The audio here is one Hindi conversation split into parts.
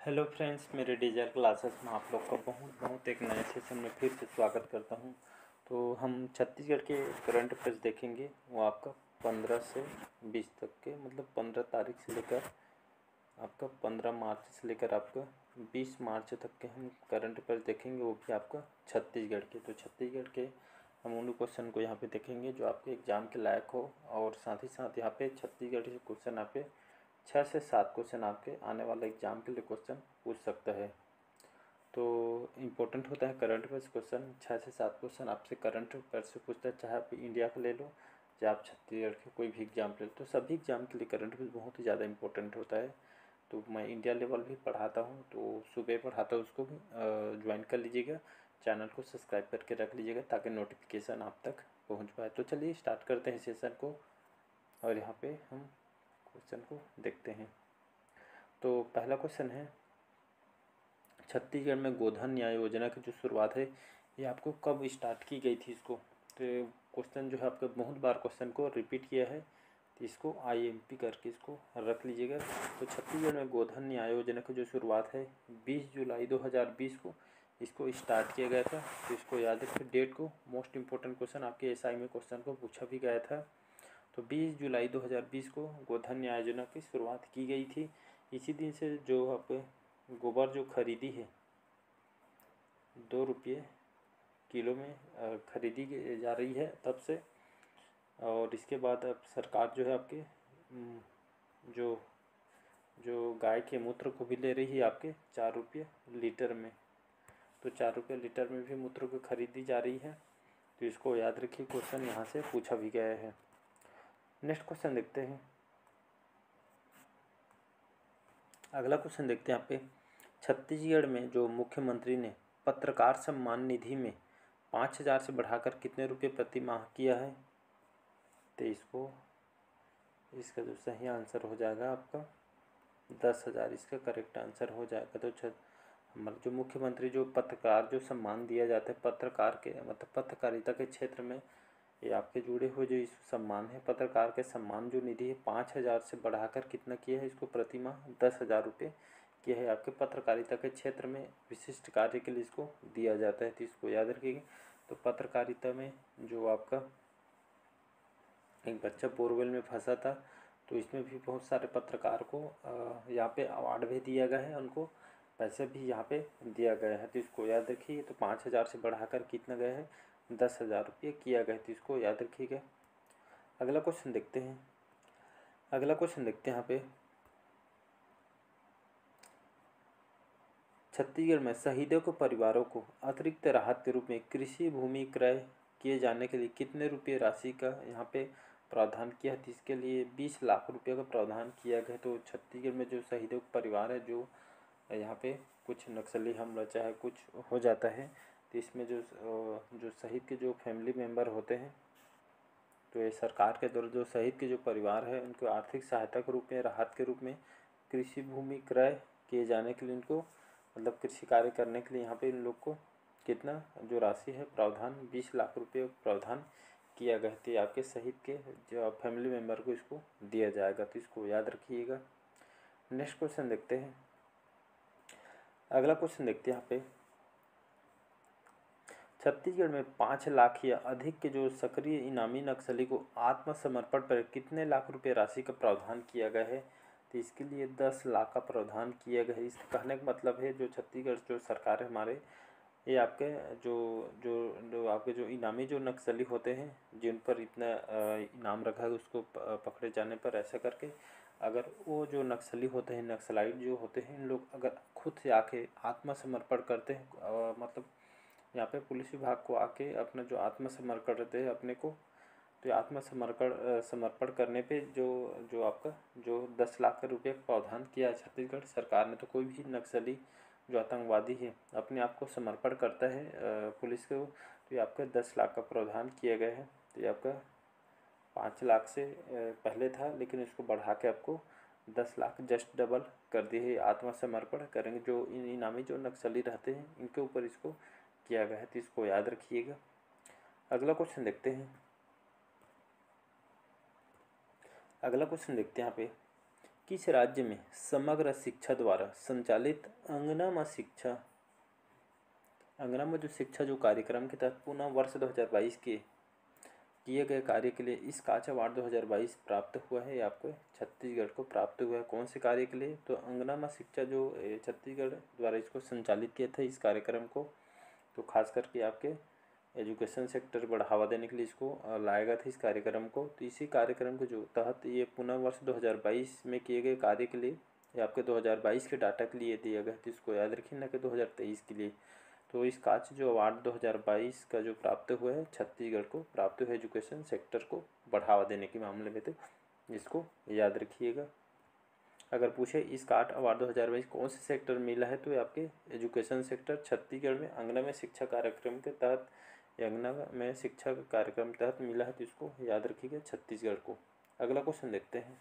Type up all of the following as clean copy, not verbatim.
हेलो फ्रेंड्स, मेरे डिजिटल क्लासेस में आप लोग का बहुत बहुत एक नए सेशन में फिर से स्वागत करता हूं। तो हम छत्तीसगढ़ के करंट अफेयर्स देखेंगे। वो आपका 15 से 20 तक के, मतलब 15 तारीख से लेकर आपका 15 मार्च से लेकर आपका 20 मार्च तक के हम करंट अफेयर्स देखेंगे, वो भी आपका छत्तीसगढ़ के। तो छत्तीसगढ़ के हम उन क्वेश्चन को यहाँ पे देखेंगे जो आपके एग्ज़ाम के लायक हो, और साथ ही साथ यहाँ पे छत्तीसगढ़ से क्वेश्चन यहाँ पे 6 से 7 क्वेश्चन आपके आने वाले एग्ज़ाम के लिए क्वेश्चन पूछ सकता है। तो इम्पोर्टेंट होता है करंट अफेयर्स क्वेश्चन। 6 से 7 क्वेश्चन आपसे करंट अफेयर्स से पूछता है, चाहे आप इंडिया का ले लो, चाहे आप छत्तीसगढ़ के कोई भी एग्ज़ाम ले लो। तो सभी एग्ज़ाम के लिए करंट अफेयर्स बहुत ही ज़्यादा इंपॉर्टेंट होता है। तो मैं इंडिया लेवल भी पढ़ाता हूँ, तो सुबह पढ़ाता हूँ, उसको भी ज्वाइन कर लीजिएगा। चैनल को सब्सक्राइब करके रख लीजिएगा ताकि नोटिफिकेशन आप तक पहुँच पाए। तो चलिए स्टार्ट करते हैं सेशन को, और यहाँ पे हम क्वेश्चन को देखते हैं। तो पहला क्वेश्चन है, छत्तीसगढ़ में गोधन न्याय योजना की जो शुरुआत है ये आपको कब स्टार्ट की गई थी इसको। तो क्वेश्चन जो है आपका बहुत बार क्वेश्चन को रिपीट किया है, तो इसको IMP करके इसको रख लीजिएगा। तो छत्तीसगढ़ में गोधन न्याय योजना की जो शुरुआत है 20 जुलाई 2020 को इसको स्टार्ट किया गया था। तो इसको याद रखिए डेट को। मोस्ट इम्पोर्टेंट क्वेश्चन आपके SI में क्वेश्चन को पूछा भी गया था। तो 20 जुलाई 2020 को गोधन न्याय योजना की शुरुआत की गई थी। इसी दिन से जो आप गोबर जो खरीदी है 2 रुपये किलो में खरीदी जा रही है तब से। और इसके बाद अब सरकार जो है आपके जो जो गाय के मूत्र को भी ले रही है आपके 4 रुपये लीटर में। तो 4 रुपये लीटर में भी मूत्र को खरीदी जा रही है। तो इसको याद रखिए, क्वेश्चन यहाँ से पूछा भी गया है। नेक्स्ट क्वेश्चन देखते हैं। अगला क्वेश्चन देखते हैं यहाँ पे, छत्तीसगढ़ में जो मुख्यमंत्री ने पत्रकार सम्मान निधि में 5,000 से बढ़ाकर कितने रुपये प्रति माह किया है। तो इसका जो सही आंसर हो जाएगा आपका 10,000, इसका करेक्ट आंसर हो जाएगा। तो हमारे जो मुख्यमंत्री जो पत्रकार जो सम्मान दिया जाता है पत्रकार के, मतलब पत्रकारिता के क्षेत्र में, ये आपके जुड़े हुए जो इस सम्मान है पत्रकार के सम्मान जो निधि है 5,000 से बढ़ाकर कितना किया है इसको प्रति माह 10,000 रुपये किया है। आपके पत्रकारिता के क्षेत्र में विशिष्ट कार्य के लिए इसको दिया जाता है, तो इसको याद रखिएगा। तो पत्रकारिता में जो आपका एक बच्चा बोरवेल में फंसा था, तो इसमें भी बहुत सारे पत्रकार को यहाँ पे अवार्ड भी दिया गया है, उनको पैसे भी यहाँ पे दिया गया है। तो इसको याद रखिए। तो 5,000 से बढ़ाकर कितना गया है 10,000 रुपये किया गया है, तो इसको याद रखिएगा। अगला क्वेश्चन देखते हैं। यहाँ पे, छत्तीसगढ़ में शहीदों के परिवारों को अतिरिक्त राहत के रूप में कृषि भूमि क्रय किए जाने के लिए कितने रुपये राशि का यहाँ पे प्रावधान किया है। तो इसके लिए 20 लाख रुपये का प्रावधान किया गया। तो छत्तीसगढ़ में जो शहीदों के परिवार है, जो यहाँ पे कुछ नक्सली हमला चाहे कुछ हो जाता है, तो इसमें जो शहीद के जो फैमिली मेम्बर होते हैं, तो ये सरकार के द्वारा जो शहीद के जो परिवार है उनको आर्थिक सहायता के रूप में, राहत के रूप में कृषि भूमि क्रय किए जाने के लिए, इनको मतलब कृषि कार्य करने के लिए यहाँ पे इन लोग को कितना जो राशि है प्रावधान 20 लाख रुपये प्रावधान किया गया है। आपके शहीद के जो फैमिली मेम्बर को इसको दिया जाएगा, तो इसको याद रखिएगा। नेक्स्ट क्वेश्चन देखते हैं। अगला क्वेश्चन देखते हैं यहाँ पे, छत्तीसगढ़ में 5 लाख या अधिक के जो सक्रिय इनामी नक्सली को आत्मसमर्पण पर कितने लाख रुपए राशि का प्रावधान किया गया है। तो इसके लिए 10 लाख का प्रावधान किया गया है। इसके कहने का मतलब है जो छत्तीसगढ़ जो सरकार है हमारे, ये आपके जो जो जो आपके जो इनामी जो नक्सली होते हैं, जिन पर इतना इनाम रखा है, उसको पकड़े जाने पर ऐसा करके अगर वो जो नक्सली होते हैं, नक्सलाइट जो होते हैं, इन लोग अगर खुद से आके आत्मसमर्पण करते हैं, मतलब यहाँ पे पुलिस विभाग को आके अपना जो आत्मसमर्पण करते हैं अपने को, तो समर्पण करने पे जो जो आपका जो 10 लाख रुपये का प्रावधान किया है छत्तीसगढ़ सरकार ने। तो कोई भी नक्सली जो आतंकवादी है अपने आप को समर्पण करता है पुलिस को, तो ये आपका 10 लाख का प्रावधान किया गया है। तो ये आपका 5 लाख से पहले था, लेकिन इसको बढ़ा के आपको 10 लाख जस्ट डबल कर दिए है। आत्मसमर्पण करेंगे जो इनामी जो नक्सली रहते हैं, इनके ऊपर इसको किया गया है, तो इसको याद रखिएगा। अगला क्वेश्चन देखते हैं। यहाँ पे, किस राज्य में समग्र शिक्षा द्वारा संचालित अंगनामा जो शिक्षा जो कार्यक्रम के तहत पुनः वर्ष 2022 के किए गए कार्य के लिए इस काच अवार्ड 2022 प्राप्त हुआ है। ये आपको छत्तीसगढ़ को प्राप्त हुआ है। कौन से कार्य के लिए? तो अंगनामा शिक्षा जो छत्तीसगढ़ द्वारा इसको संचालित किया था इस कार्यक्रम को, तो खास करके आपके एजुकेशन सेक्टर बढ़ावा देने के लिए इसको लाया गया था इस कार्यक्रम को। तो इसी कार्यक्रम के जो तहत ये पुनः वर्ष 2022 में किए गए कार्य के लिए ये आपके 2022 के डाटा के लिए दिया गया, तो इसको याद रखिए, न कि 2023 के लिए। तो इस काच जो अवार्ड 2022 का जो प्राप्त हुआ है छत्तीसगढ़ को प्राप्त हुआ एजुकेशन सेक्टर को बढ़ावा देने के मामले में, तो इसको याद रखिएगा। अगर पूछे इस काट अवार्ड 2022 कौन से सेक्टर में मिला है, तो ये आपके एजुकेशन सेक्टर छत्तीसगढ़ में अंगना में शिक्षा कार्यक्रम के तहत, अंगना में शिक्षा कार्यक्रम के तहत मिला है, तो इसको याद रखिएगा छत्तीसगढ़ को। अगला क्वेश्चन देखते हैं,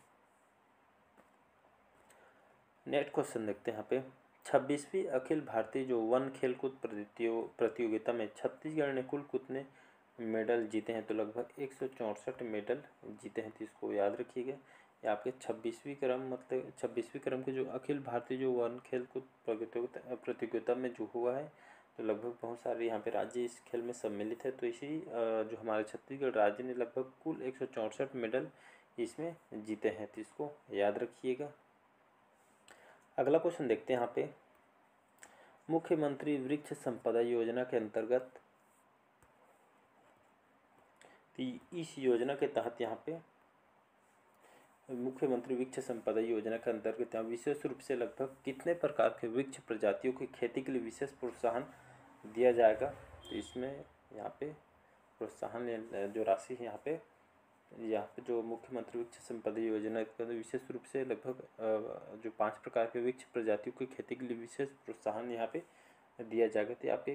नेक्स्ट क्वेश्चन देखते हैं यहाँ पे 26वीं अखिल भारतीय जो वन खेलकूद प्रतियोगिता में छत्तीसगढ़ ने कुल कितने मेडल जीते हैं? तो लगभग 164 मेडल जीते हैं, तो इसको याद रखिएगा। ये आपके 26वीं क्रम मतलब 26वीं क्रम के जो अखिल भारतीय जो वन खेलकूद प्रतियोगिता में जो हुआ है, तो लगभग बहुत सारे यहाँ पे राज्य इस खेल में सम्मिलित है। तो इसी जो हमारे छत्तीसगढ़ राज्य ने लगभग कुल 164 मेडल इसमें जीते हैं, तो इसको याद रखिएगा। अगला क्वेश्चन देखते हैं यहाँ पे मुख्यमंत्री वृक्ष संपदा योजना के अंतर्गत, इस योजना के तहत यहाँ पे मुख्यमंत्री वृक्ष संपदा योजना के अंतर्गत यहाँ विशेष रूप से लगभग कितने प्रकार के वृक्ष प्रजातियों की खेती के लिए विशेष प्रोत्साहन दिया जाएगा? तो इसमें यहाँ पे प्रोत्साहन जो राशि है यहाँ पे जो मुख्यमंत्री वृक्ष संपदा योजना के विशेष रूप से लगभग जो 5 प्रकार के वृक्ष प्रजातियों की खेती के लिए विशेष प्रोत्साहन यहाँ पे दिया जाएगा। तो आपके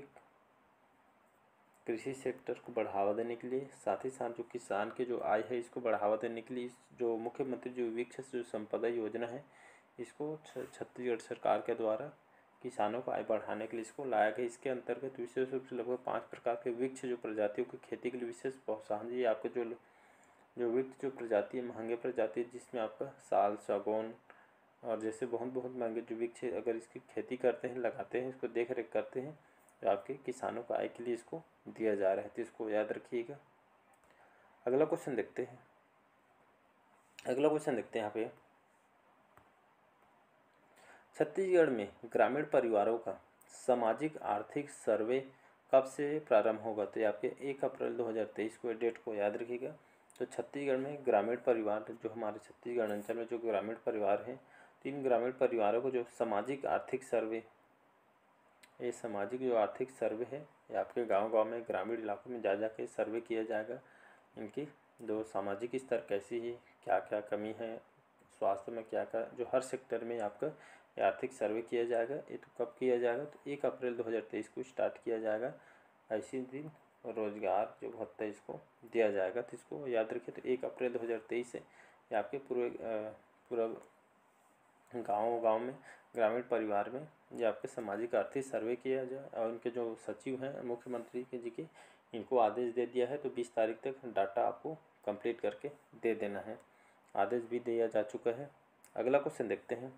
कृषि सेक्टर को बढ़ावा देने के लिए, साथ ही साथ जो किसान के जो आय है इसको बढ़ावा देने के लिए इस जो मुख्यमंत्री जो वृक्ष जो संपदा योजना है इसको छत्तीसगढ़ सरकार के द्वारा किसानों को आय बढ़ाने के लिए इसको लाया गया। इसके अंतर्गत विशेष रूप से लगभग 5 प्रकार के वृक्ष जो प्रजातियों की खेती के लिए विशेष प्रोत्साहन दिए। आपके जो वृक्ष जो प्रजाति है महंगे प्रजाति जिसमें आपका साल, सागौन और जैसे बहुत महंगे जो वृक्ष अगर इसकी खेती करते हैं, लगाते हैं, इसको देख रेख करते हैं, तो आपके किसानों को आय के लिए इसको दिया जा रहा है, तो इसको याद रखिएगा। अगला क्वेश्चन देखते हैं यहाँ पे छत्तीसगढ़ में ग्रामीण परिवारों का सामाजिक आर्थिक सर्वे कब से प्रारंभ होगा? तो ये आपके 1 अप्रैल 2023 को डेट को याद रखिएगा। तो छत्तीसगढ़ में ग्रामीण परिवार जो हमारे छत्तीसगढ़ अंचल में जो ग्रामीण परिवार हैं, 3 ग्रामीण परिवारों को जो सामाजिक आर्थिक सर्वे, ये सामाजिक जो आर्थिक सर्वे है ये आपके गांव में ग्रामीण इलाकों में जा के सर्वे किया जाएगा। इनकी जो सामाजिक स्तर कैसी है, क्या क्या कमी है, स्वास्थ्य में क्या क्या, जो हर सेक्टर में आपका आर्थिक सर्वे किया जाएगा। ये तो कब किया जाएगा? तो 1 अप्रैल 2023 को स्टार्ट किया जाएगा। ऐसी दिन रोजगार जो भत्ता इसको दिया जाएगा, तो इसको याद रखिए। तो 1 अप्रैल 2023 से ये आपके पूरा गांव में ग्रामीण परिवार में ये आपके सामाजिक आर्थिक सर्वे किया जाए। और उनके जो सचिव हैं मुख्यमंत्री जी के, इनको आदेश दे दिया है, तो 20 तारीख तक डाटा आपको कंप्लीट करके दे देना है। आदेश भी दिया जा चुका है। अगला क्वेश्चन देखते हैं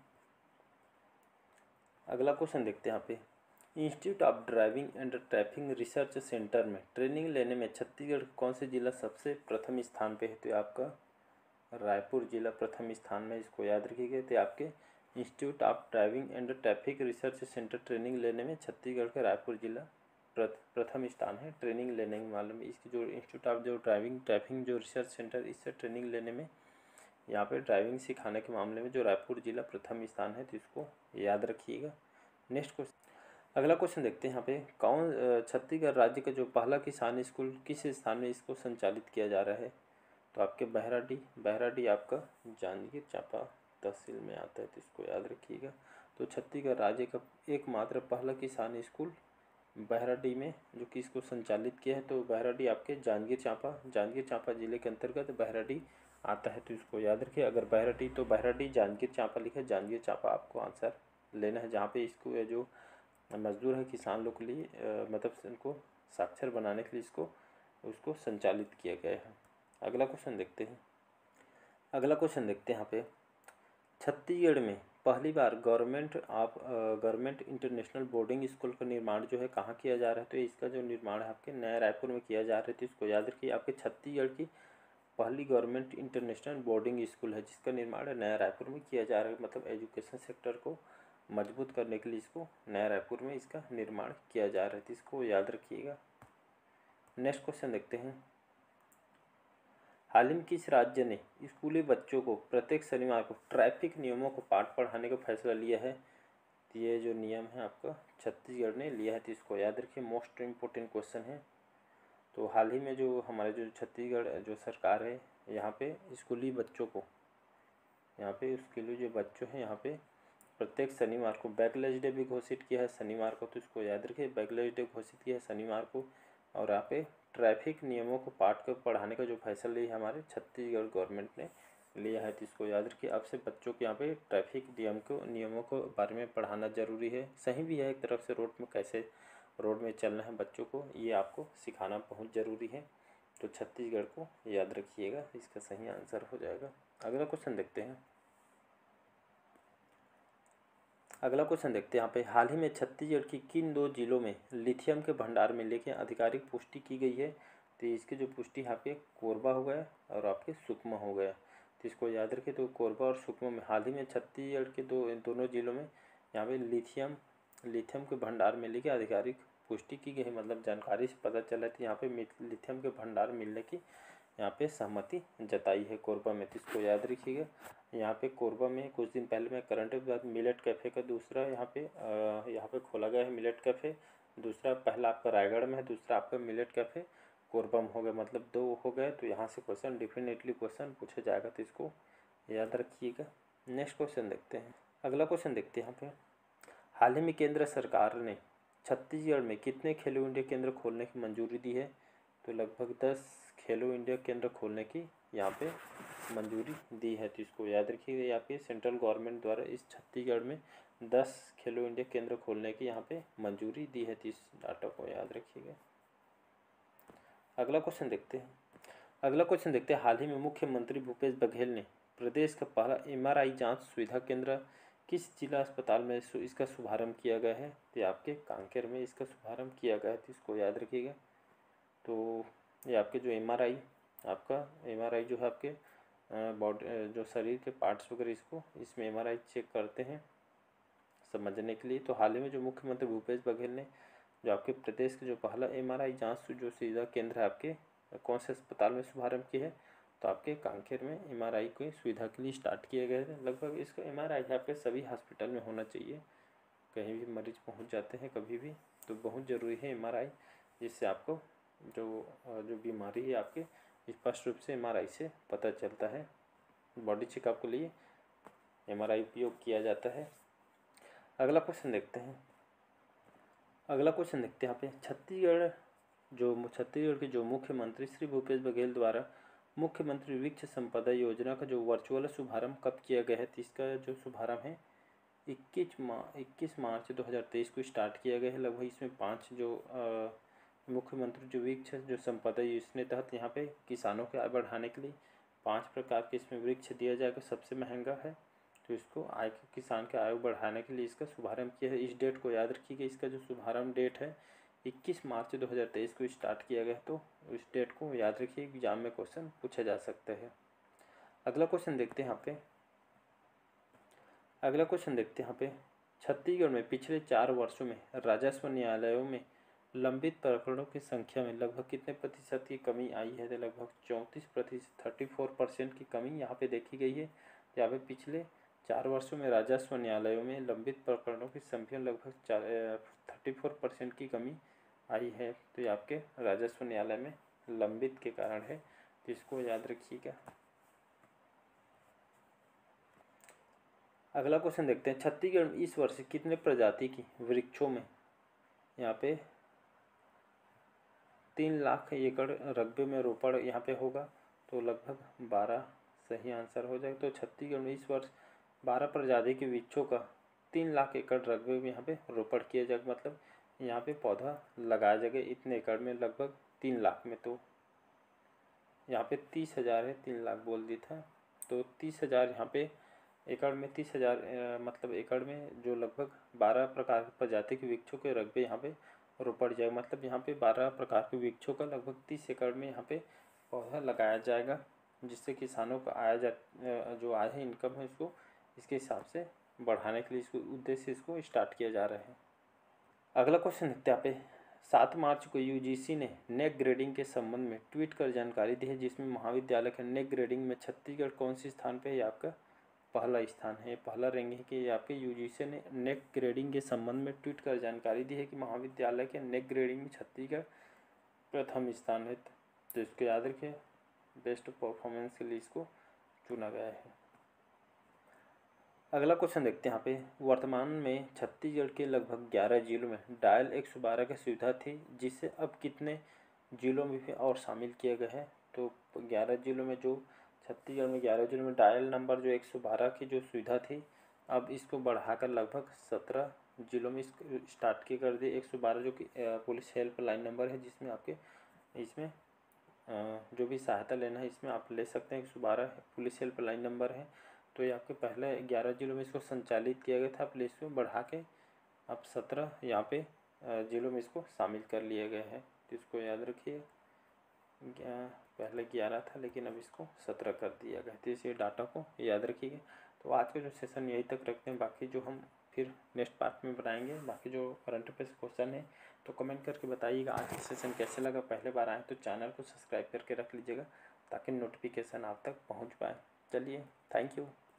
यहाँ पे institute of driving and traffic research centre में ट्रेनिंग लेने में छत्तीसगढ़ कौन से जिला सबसे प्रथम स्थान पे है? तो आपका रायपुर जिला प्रथम स्थान में, इसको याद रखिएगा। तो आपके institute of driving and traffic research centre training लेने में छत्तीसगढ़ का रायपुर जिला प्रथम स्थान है ट्रेनिंग लेने के मामले में। इसकी जो इंस्टीट्यूट ऑफ जो ड्राइविंग ट्रैफिक जो रिसर्च सेंटर, इससे ट्रेनिंग लेने में यहाँ पे ड्राइविंग सिखाने के मामले में जो रायपुर जिला प्रथम स्थान है, तो इसको याद रखिएगा। नेक्स्ट क्वेश्चन, अगला क्वेश्चन देखते हैं यहाँ पे छत्तीसगढ़ राज्य का जो पहला किसान स्कूल किस स्थान में इसको संचालित किया जा रहा है? तो आपके बहराडी आपका जांजगीर चांपा तहसील में आता है, तो इसको याद रखिएगा। तो छत्तीसगढ़ राज्य का एकमात्र पहला किसान स्कूल बहराडी में जो कि इसको संचालित किया है, तो बहराडी आपके जांजगीर चांपा जिले के अंतर्गत बहराडी आता है, तो इसको याद रखिए। अगर बहराडी तो बहराडी जांजगीर चांपा लिखा है, जांजगीर चांपा आपको आंसर लेना है, जहाँ पे इसको जो मजदूर है किसान लोग के लिए मतलब इनको साक्षर बनाने के लिए उसको संचालित किया गया है। अगला क्वेश्चन देखते हैं यहाँ पे छत्तीसगढ़ में पहली बार गवर्नमेंट इंटरनेशनल बोर्डिंग स्कूल का निर्माण जो है कहाँ किया जा रहा है, तो इसका जो निर्माण है आपके नया रायपुर में किया जा रहा है। तो इसको याद रखिए, आपके छत्तीसगढ़ की पहली गवर्नमेंट इंटरनेशनल बोर्डिंग स्कूल है जिसका निर्माण नया रायपुर में किया जा रहा है। मतलब एजुकेशन सेक्टर को मजबूत करने के लिए इसको नया रायपुर में इसका निर्माण किया जा रहा है, तो इसको याद रखिएगा। नेक्स्ट क्वेश्चन देखते हैं, हाल ही में किस राज्य ने स्कूली बच्चों को प्रत्येक शनिवार को ट्रैफिक नियमों को पाठ पढ़ाने का फैसला लिया है? तो ये जो नियम है आपका छत्तीसगढ़ ने लिया है, तो इसको याद रखिए, मोस्ट इम्पोर्टेंट क्वेश्चन है। तो हाल ही में जो हमारे जो छत्तीसगढ़ जो सरकार है यहाँ पे स्कूली बच्चों को, यहाँ पे स्कूली जो बच्चों हैं यहाँ पे प्रत्येक शनिवार को बैकलॉग डे भी घोषित किया है शनिवार को, तो इसको याद रखिए, बैकलॉग डे घोषित किया है शनिवार को। और यहाँ पे ट्रैफिक नियमों को पाठ कर पढ़ाने का जो फैसला लिया है हमारे छत्तीसगढ़ गवर्नमेंट ने लिया है, तो इसको याद रखिए। अब से बच्चों के यहाँ पे ट्रैफिक नियमों को बारे में पढ़ाना ज़रूरी है, सही भी है एक तरफ से, रोड में कैसे रोड में चलना है बच्चों को ये आपको सिखाना बहुत ज़रूरी है। तो छत्तीसगढ़ को याद रखिएगा, इसका सही आंसर हो जाएगा। अगला क्वेश्चन देखते हैं, यहाँ पे हाल ही में छत्तीसगढ़ की किन 2 जिलों में लिथियम के भंडार मिलने की आधिकारिक पुष्टि की गई है? तो इसकी जो पुष्टि यहाँ पे कोरबा हो गया और आपके सुकमा हो गया, तो इसको याद रखिए। तो कोरबा और सुकमा में हाल ही में छत्तीसगढ़ के दोनों जिलों में यहाँ पे लिथियम के भंडार मिलने की आधिकारिक पुष्टि की गई है। मतलब जानकारी से पता चला है, तो यहाँ पे लिथियम के भंडार मिलने की यहाँ पे सहमति जताई है कोरबा में, तो इसको याद रखिएगा। यहाँ पे कोरबा में कुछ दिन पहले मैं करंट के बाद मिलेट कैफ़े का दूसरा यहाँ पे खोला गया है मिलेट कैफ़े। दूसरा, पहला आपका रायगढ़ में है, दूसरा आपका मिलेट कैफ़े कोरबा में हो गया, मतलब 2 हो गए। तो यहाँ से क्वेश्चन डेफिनेटली क्वेश्चन पूछा जाएगा, तो इसको याद रखिएगा। नेक्स्ट क्वेश्चन देखते हैं, अगला क्वेश्चन देखते हैं यहाँ पे, हाल ही में केंद्र सरकार ने छत्तीसगढ़ में कितने खेलो इंडिया केंद्र खोलने की मंजूरी दी है? तो लगभग 10 खेलो इंडिया केंद्र खोलने की यहाँ पे मंजूरी दी है, तो इसको याद रखिएगा। यहाँ पे सेंट्रल गवर्नमेंट द्वारा इस छत्तीसगढ़ में 10 खेलो इंडिया केंद्र खोलने की यहाँ पे मंजूरी दी है, तो इस डाटा को याद रखिएगा। अगला क्वेश्चन देखते हैं, हाल ही में मुख्यमंत्री भूपेश बघेल ने प्रदेश का पहला MRI जांच सुविधा केंद्र किस जिला अस्पताल में इसका शुभारंभ किया गया है? तो आपके कांकेर में इसका शुभारंभ किया गया है, तो इसको याद रखिएगा। तो ये आपके जो MRI जो है आपके बॉडी जो शरीर के पार्ट्स वगैरह इसमें MRI चेक करते हैं समझने के लिए। तो हाल ही में जो मुख्यमंत्री भूपेश बघेल ने जो आपके प्रदेश के जो पहला MRI जांच जो सुविधा केंद्र है आपके कौन से अस्पताल में शुभारंभ किया है? तो आपके कांकेर में MRI की सुविधा के लिए स्टार्ट किए गए थे। लगभग इसका MRI आपके सभी हॉस्पिटल में होना चाहिए, कहीं भी मरीज पहुंच जाते हैं कभी भी, तो बहुत ज़रूरी है MRI, जिससे आपको जो बीमारी है आपके स्पष्ट रूप से MRI से पता चलता है। बॉडी चेकअप के लिए MRI उपयोग किया जाता है। अगला क्वेश्चन देखते हैं, यहाँ पे छत्तीसगढ़ के जो मुख्यमंत्री श्री भूपेश बघेल द्वारा मुख्यमंत्री वृक्ष संपदा योजना का जो वर्चुअल शुभारंभ कब किया गया है? तो इसका जो शुभारंभ है 21 मार्च 2023 को स्टार्ट किया गया है। लगभग इसमें 5 जो मुख्यमंत्री जो वृक्ष जो संपदा योजना तहत यहाँ पे किसानों की आय बढ़ाने के लिए 5 प्रकार के इसमें वृक्ष दिया जाएगा। सबसे महंगा है, तो इसको किसान के आयु बढ़ाने के लिए इसका शुभारंभ किया है। इस डेट को याद रखिएगा, इसका जो शुभारंभ डेट है 21 मार्च 2023 को स्टार्ट किया गया, तो इस डेट को याद रखिए, एग्जाम में क्वेश्चन पूछा जा सकता है। अगला क्वेश्चन देखते हैं यहाँ पे, छत्तीसगढ़ में पिछले 4 वर्षों में राजस्व न्यायालयों में लंबित प्रकरणों की संख्या में लगभग कितने प्रतिशत की कमी आई है? तो लगभग 34%, 34% की कमी यहाँ पे देखी गई है। यहाँ पे पिछले 4 वर्षों में राजस्व न्यायालयों में लंबित प्रकरणों की संख्या लगभग 34% की कमी आई है, तो ये आपके राजस्व न्यायालय में लंबित के कारण है, तो इसको याद रखिएगा। अगला क्वेश्चन देखते हैं, छत्तीसगढ़ में इस वर्ष कितने प्रजाति की वृक्षों में यहाँ पे 3 लाख एकड़ रकबे में रोपण यहाँ पे होगा? तो लगभग 12 सही आंसर हो जाएगा। तो छत्तीसगढ़ में इस वर्ष 12 प्रजाति के वृक्षों का 3 लाख एकड़ रकबे में यहाँ पे रोपण किया जाएगा, मतलब यहाँ पे पौधा लगाया जाएगा इतने एकड़ में, लगभग 3 लाख में। तो यहाँ पे 30,000 है, 3 लाख बोल दिया था, तो 30,000 यहाँ पे एकड़ में 30,000 मतलब एकड़ में जो लगभग 12 प्रकार की प्रजाति के वृक्षों के रकबे यहाँ पे रोपड़ जाएगा। मतलब यहाँ पे 12 प्रकार के वृक्षों का लगभग 30 एकड़ में यहाँ पे पौधा लगाया जाएगा, जिससे किसानों का जो आय है, इनकम है, इसको इसके हिसाब से बढ़ाने के लिए इसको उद्देश्य इसको स्टार्ट किया जा रहा है। अगला क्वेश्चन देखते हैं यहाँ पे 7 मार्च को यूजीसी ने नेक ग्रेडिंग के संबंध में ट्वीट कर जानकारी दी है, जिसमें महाविद्यालय के नेक ग्रेडिंग में छत्तीसगढ़ कौन सी स्थान पे है? आपका पहला स्थान है। पहला रैंक है कि आपके यूजीसी ने नेक ग्रेडिंग के संबंध में ट्वीट कर जानकारी दी है कि महाविद्यालय के नेक ग्रेडिंग में छत्तीसगढ़ प्रथम स्थान है। तो इसको याद रखिए, बेस्ट परफॉर्मेंस के लिए इसको चुना गया है। अगला क्वेश्चन देखते हैं यहाँ पे वर्तमान में छत्तीसगढ़ के लगभग 11 जिलों में डायल 112 की सुविधा थी, जिसे अब कितने जिलों में भी और शामिल किया गया है? तो 11 जिलों में जो छत्तीसगढ़ में 11 जिलों में डायल नंबर जो 112 की जो सुविधा थी, अब इसको बढ़ाकर लगभग 17 जिलों में इसको स्टार्ट की कर दी। 112 जो कि पुलिस हेल्पलाइन नंबर है, जिसमें आपके इसमें जो भी सहायता लेना है इसमें आप ले सकते हैं। 112 पुलिस हेल्पलाइन नंबर है। तो ये आपके पहले 11 जिलों में इसको संचालित किया गया था, अब इसको बढ़ा के अब 17 यहाँ पे जिलों में इसको शामिल कर लिया गया है। तो इसको याद रखिए, पहले 11 था लेकिन अब इसको 17 कर दिया गया। तो इस डाटा को याद रखिएगा। तो आज का जो सेशन यहीं तक रखते हैं, बाकी जो हम फिर नेक्स्ट पार्ट में बनाएंगे। बाकी जो करंट अफेयर्स क्वेश्चन है तो कमेंट करके बताइएगा आज का सेशन कैसे लगा। पहले बार आए तो चैनल को सब्सक्राइब करके रख लीजिएगा, ताकि नोटिफिकेशन आप तक पहुँच पाए। चलिए, थैंक यू।